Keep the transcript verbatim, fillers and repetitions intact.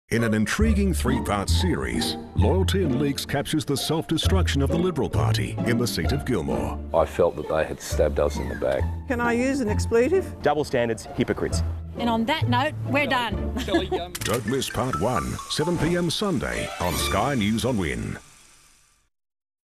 In an intriguing three-part series, Loyalty and Leaks captures the self-destruction of the Liberal Party in the seat of Gilmore. I felt that they had stabbed us in the back. Can I use an expletive? Double standards, hypocrites. And on that note, we're done. Don't miss part one, seven p m Sunday on Sky News on Win.